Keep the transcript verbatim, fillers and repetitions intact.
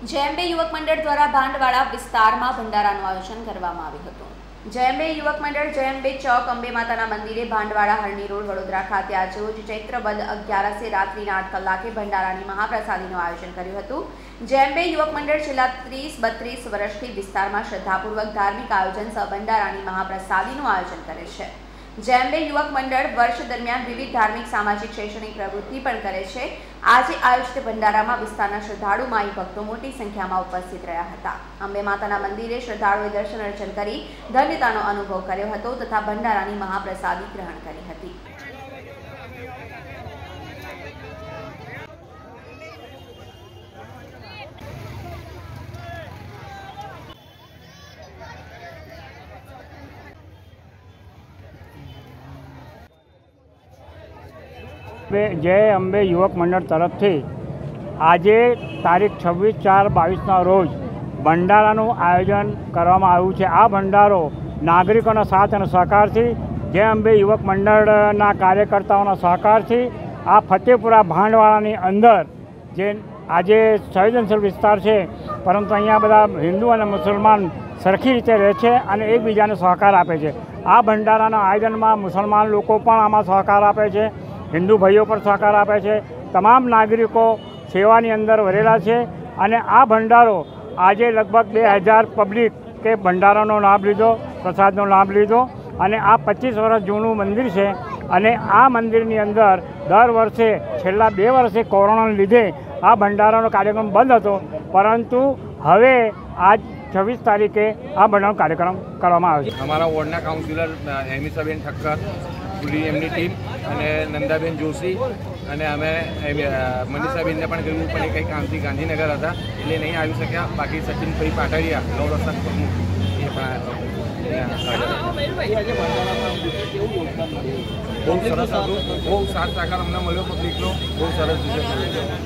જેએમબે યુવક મંડળ દ્વારા ભાંડવાળા વિસ્તારમાં ભંડારાનું આયોજન કરવામાં આવ્યું હતું। જેએમબે યુવક મંડળ જેએમબે ચોક અંબે માતાના મંદિરે ભાંડવાળા હરણી રોડ વડોદરા ખાતે આજે રોજ ચૈત્ર વદ અગિયારસે રાત્રિના આઠ કલાકે ભંડારાની મહાપ્રસાદીનું આયોજન કર્યું હતું। જેએમબે યુવક મંડળ છેલ્લા ત્રીસ બત્રીસ વર્ષથી વિસ્તારમાં શ્રદ્ધાપૂર્વક ધાર્મિક આયોજન સહ ભંડારાની મહાપ્રસાદીનું આયોજન કરે છે। જેએમબે યુવક મંડળ વર્ષ દરમિયાન વિવિધ ધાર્મિક સામાજિક શૈક્ષણિક પ્રવૃત્તિ પણ કરે છે। આજે આયોજિત ભંડારામાં વિસ્તારના શ્રદ્ધાળુ માઈ ભક્તો મોટી સંખ્યામાં ઉપસ્થિત રહ્યા હતા। અંબે માતાના મંદિરે શ્રદ્ધાળુઓએ દર્શન અર્ચન કરી ધન્યતાનો અનુભવ કર્યો હતો તથા ભંડારાની મહાપ્રસાદી ગ્રહણ કરી હતી। जय अंबे युवक मंडल तरफ थी आज तारीख छब्बीस चार बावीसना रोज भंडाराનું आयोजन કરવામાં આવ્યું છે। आ भंडारो नागरिकों साथ और सहकार थी जय अंबे युवक मंडलना कार्यकर्ताओं सहकार थी आ फतेपुरा भांडवाळानी अंदर जे आज संवेदनशील विस्तार है परंतु अहींया बधा हिंदू और मुसलमान सरखी रीते रहे छे अने एकबीजाने सहकार आपे छे। आ भंडाराना आयोजनमां मुसलमान लोको पण आमां सहकार आपे छे, हिंदू भाईओ पर सहकार आपे छे। तमाम नागरिको सेवानी अंदर वरेला छे अने आ भंडारो आजे लगभग बे हज़ार पब्लिक के भंडारानो लाभ लीधो, प्रसादनो लाभ लीधो अने आ पच्चीस वर्ष जूનું मंदिर है अने आ मंदिरनी अंदर दर वर्षे छेल्ला बे वर्षे कोरोनाने लीधे आ भंडारानो कार्यक्रम बंद हतो परंतु हवे आज छब्बीस तारीखे आ भंडारानो कार्यक्रम करवामां आव्यो छे। अमारा वोर्डना काउंसिलर हेमिसाबेन ठक्कर, पूरी एमनी टीम અને નંદાબેન જોશી અને અમે મનીષાબેનને પણ કહ્યું પણ એ કંઈ કામથી ગાંધીનગર હતા એટલે નહીં આવી શક્યા। બાકી સચિનભાઈ પાટડિયા નવરસના પ્રમુખ એ પણ બહુ સરસ હતું, બહુ સાથ સહકાર અમને મળ્યો પબ્લિકનો, બહુ સરસ રીતે